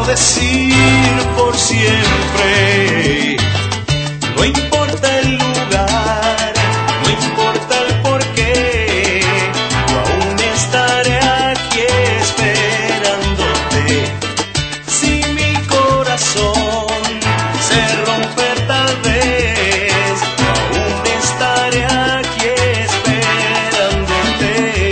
decir por siempre. No importa el lugar, no importa el porqué, yo aún estaré aquí esperándote. Si mi corazón se rompe tal vez, yo aún estaré aquí esperándote.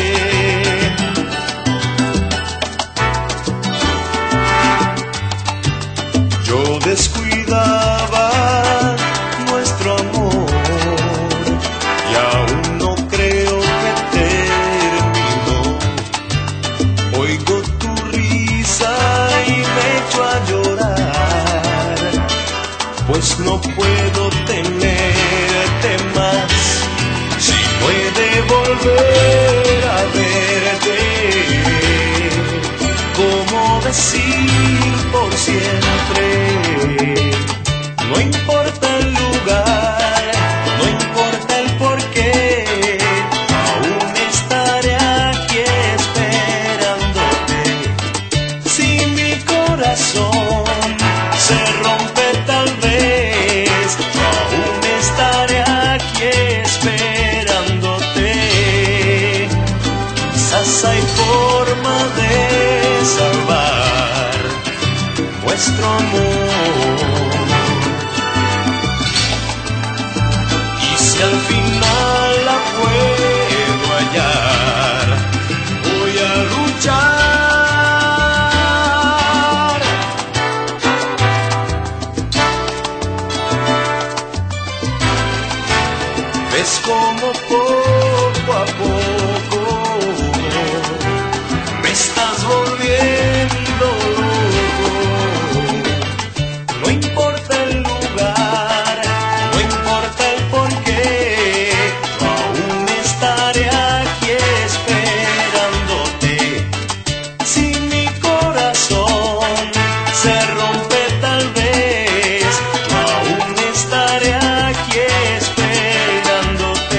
Yo descuidaba nuestro amor y aún no creo que terminó. Oigo tu risa y me echo a llorar, pues no puedo tenerte más. Si no he de volver a verte, ¿cómo decir por siempre? No importa el lugar, no importa el porqué, aún estaré aquí esperándote. Si mi corazón se rompe tal vez, aún estaré aquí esperándote. Quizás hay forma de salvar nuestro amor. Y si al final la puedo hallar, voy a luchar. Ves como poco a poco me estás volviendo loco. No importa el lugar, no importa el porqué, yo aún estaré aquí esperándote. Si mi corazón se rompe tal vez, yo aún estaré aquí esperándote.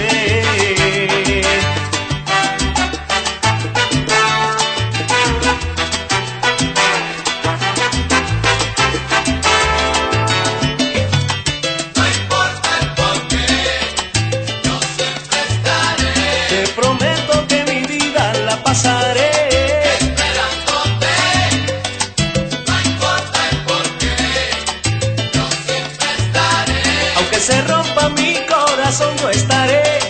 Te prometo que mi vida la pasaré Esperándote, no importa el porqué, yo siempre estaré. aunque se rompa mi corazón, yo estaré